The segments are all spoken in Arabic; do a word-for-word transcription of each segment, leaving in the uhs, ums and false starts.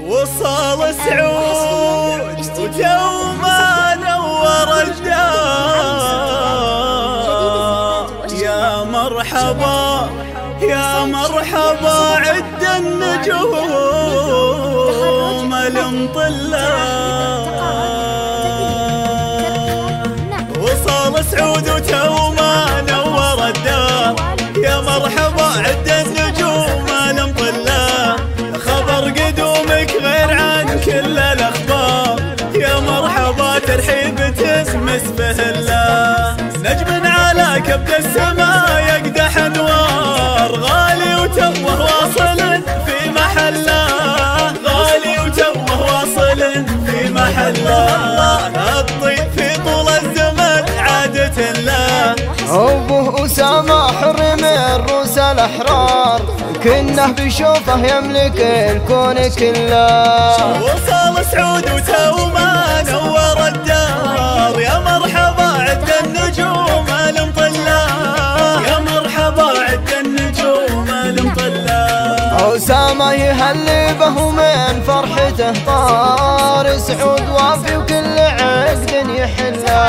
وصل سعود وتوما نور الدار. يا مرحبا يا مرحبا عد النجوم المطلة. وصل سعود وتوما نور الدار. يا مرحبا عد النجوم المطلة. خبر قدومك غير عن كل الأخبار. يا مرحبا ترحيب تسمس الله. نجم على كبد السماء يقدح انوار. غالي وتوه واصل في محله. غالي وتوه واصل في محله. الطيب في طول الزمن عادة له. أبوه أسامة حر من رؤوس الأحرار. كنه بشوفه يملك الكون كله. وصل سعود وتوما نور الدار. يا مرحبا عد النجوم المطلة. يا مرحبا عد النجوم المطلة. أسامة يهلي به من فرحته طار. سعود وافي وكل عقد يحله.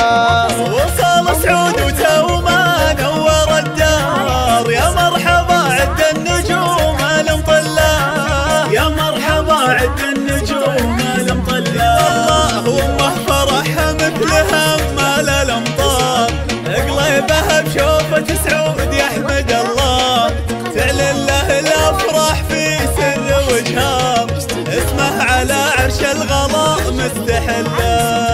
وصل سعود وتوما نور الدار. يا مرحبا عد النجوم المطلة. يا مرحبا عد النجوم المطلة. وامه فرحها مثلها مال الامطار. قليبها بشوفة سعود يحمد الله. تعلن له الافراح في سر وجهار. اسمه على عرش الغضاء مستحله.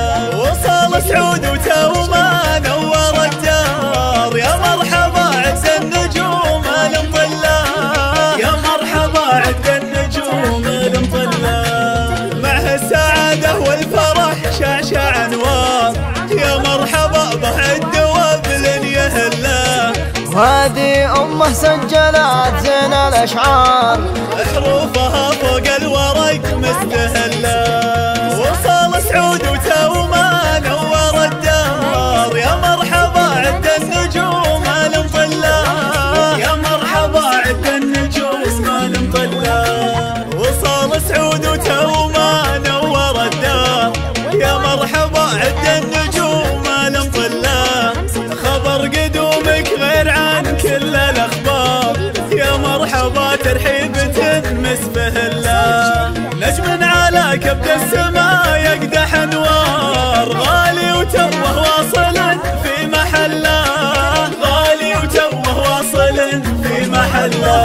وصل سعود وتوما نور الدار. يا مرحبا عد النجوم المطلة. يا مرحبا عد النجوم المطلة. معه السعادة والفرح شعشع انوار. يا مرحبا به الدواب لن يهله. وهذه أمه سجلت زين الأشعار. حروفها فوق الورق مستهلة. وصل سعود وتوما نور الدار. يا مرحبا عد النجوم المطلة. يا مرحبا عد النجوم المطلة. وصل سعود وتوما نور الدار. يا مرحبا عد النجوم المطلة. خبر قدومك غير عن كل الأخبار. يا مرحبا ترحيب تنمس الله. نجم على كبد السماء يقدح انوار. غالي وتوه واصل في محله. غالي وتوه واصل في محله.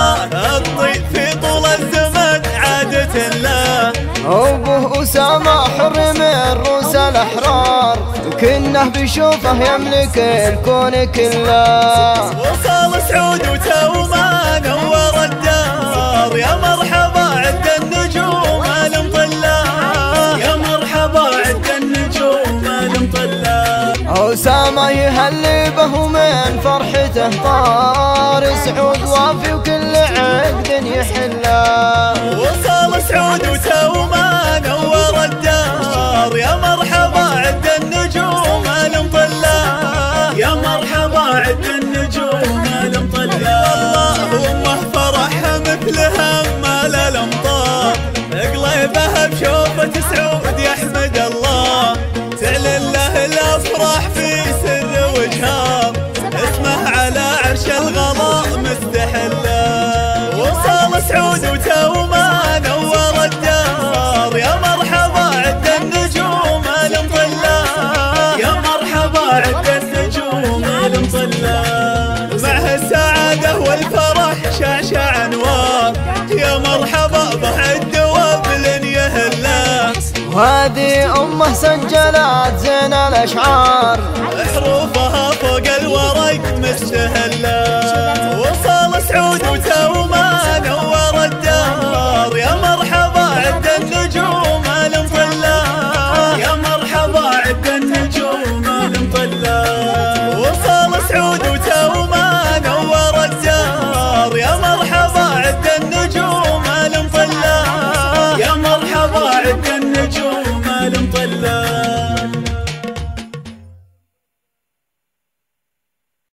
الطيب في طول الزمن عادة له. أبوه أسامة حر من رؤوس الأحرار. كنه بشوفه يملك الكون كله. وصل سعود وتوما نور الدار. يا مرحبا عد النجوم المطلة. يا مرحبا عد النجوم المطلة. أسامة يهلي به من فرحته طار. سعود وافي وكل عقد يحله. وصل سعود وتوما نور الدار. يا مرحبا عد النجوم المطلة. يا مرحبا عد النجوم المطلة. وامه فرحها مثلها مال الامطار. قليبها بشوفة سعود يحمد الله. تعلن له الافراح في سر وجهار. اسمه على عرش الغضاء مستحله. وصل سعود وتوما نور الدار. يا مرحبا عد النجوم المطلة. يا مرحبا عد النجوم المطلة. معه السعادة والفرح شعشع انوار. يا مرحبا به الدواب لن يهله. وهذه أمه سجلت زين الأشعار. حروفها فوق الورق مستهلة.